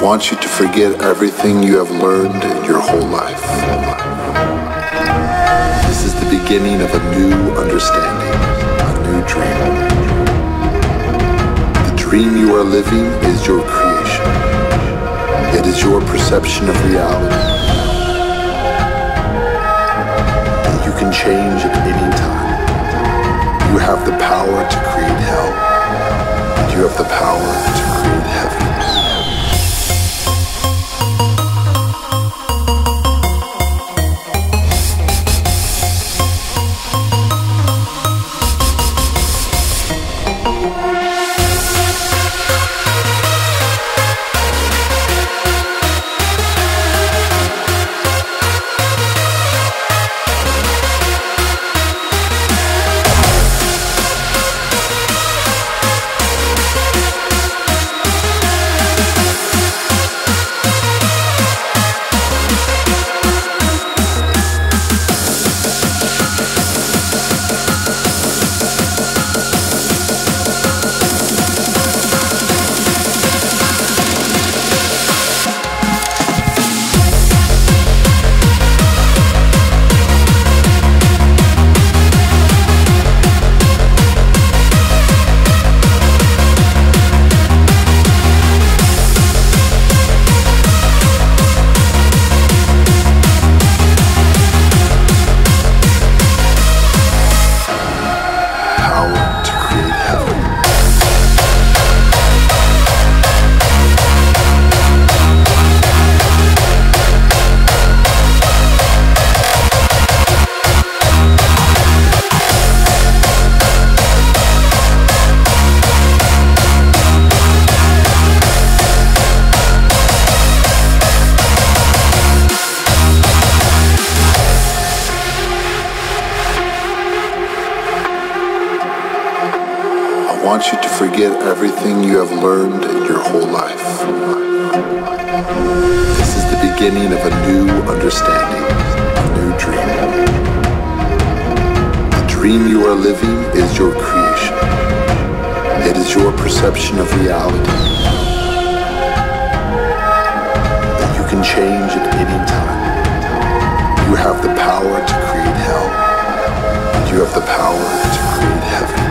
want you to forget everything you have learned in your whole life. This is the beginning of a new understanding, a new dream. The dream you are living is your creation. It is your perception of reality. And you can change at any time. You have the power to create hell. And you have the power to create heaven. I want you to forget everything you have learned in your whole life. This is the beginning of a new understanding, a new dream. The dream you are living is your creation. It is your perception of reality. And you can change at any time. You have the power to create hell. And you have the power to create heaven.